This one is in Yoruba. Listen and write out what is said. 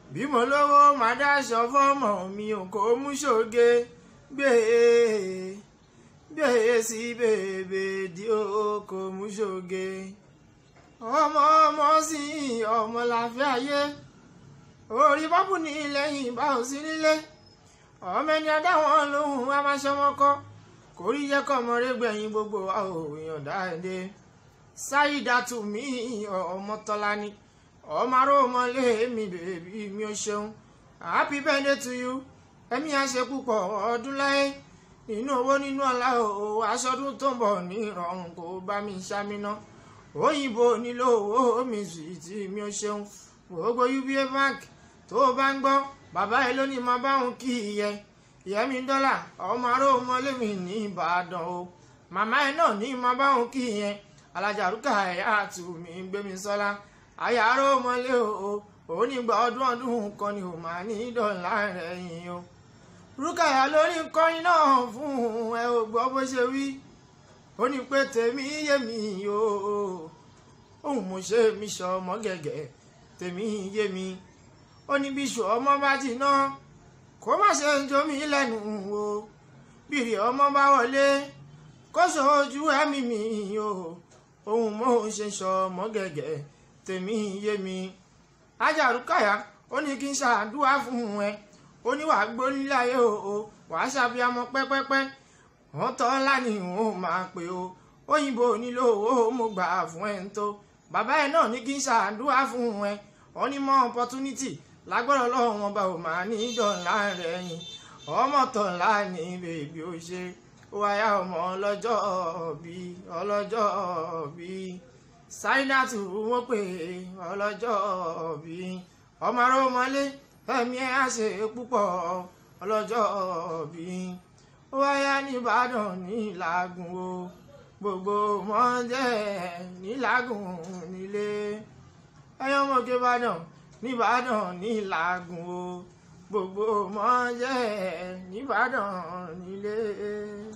bí mo lówó máa dáṣọ fọ́mọ mi ò kó mú ṣoge gbé sí bèbè dí o kò mú ṣoge ọmọ sí ọmọ láfẹ́ ayé orí bọ́bù ní lẹ́yìn bá ò sí nílé ọmọ ẹni adáwọn lóhùn a máa ṣọmọkọ kò rí jẹ́ kọ́ ọmọ rẹ gbẹ̀yìn gbogbo èèyàn dáadé Saidatu mi ọmọ tọ́lá ni ọmọ arómọlé mi bèbí mi ò ṣeun happy birthday to you ẹ̀mí àṣẹ púpọ̀ ọdún láyé nínú owó nínú ọlá o aṣọdún tó ń bọ̀ ní ìrọ̀rùn kò bá mi ṣàmìnà òyìnbó nílò owó mi sì tí mi ò ṣeun gbogbo UBA bank tó bá ń gbọ́ bàbá ẹ lónìí máa bá òun kí ìyẹ́mi dọ́là ọmọ arómọlé mi ní Ìbàdàn o màmá ẹ náà ní máa bá òun kí ìyẹn alájà Rukayatu mi gbémi sọ́lá àyà arómọlé o onígbà ọdún kan ni ò máa ní dọ̀là rẹ̀ yìí o Rukaya lórí kọrin náà fún ẹ ò gbọ́ bó ṣe wí ó ní pé tèmi yé mi o òun mo ṣe mi sọ ọmọ gẹ́gẹ́ tèmi yé mi ó ní bí ṣù ọmọ bá jìnnà kó má ṣe ń jó mi lẹ́nu o bìrì ọmọ bá wọlé kó ṣojú ẹ̀mí mi o òun mo ṣe sọ ọmọ gẹ́gẹ́ tèmi yé mi ajá Rukaya ó ní kí n ṣàdúrà fún ẹ ó ní wàá gbórí láyé o wàá ṣàbíamọ pẹ́pẹ́pẹ́ wọ́n tọ́ ńlá ni òun máa pè o òyìnbó nílò owó mo gbà fún ẹ ń tó bàbá ẹ náà ní kí n ṣàdúrà fún ẹ ó ní mọ opportunity lágbọ́dọ̀ lọ́wọ́ wọn bá ò máa ní dọ̀là rẹ̀ yìn ọmọ tọ̀lá ní bèbí ó ṣe ó wáyà ọmọ ọlọ́jọ́ bí Saidatu wọ́n pè ọlọ́jọ́ bí ọmọ arómọlé ẹ̀mí ẹ̀ á ṣe púpọ̀ ọlọ́jọ́ bí ó wáyà nìbàdàn nílàgùn o gbogbo mọ́jẹ́ nílàgùn nílé ẹ̀yọ́ mọ̀kẹ́ Ìbàdàn nìbàdàn nílàgùn o gbogbo mọ́jẹ́ nìbàdàn nílé.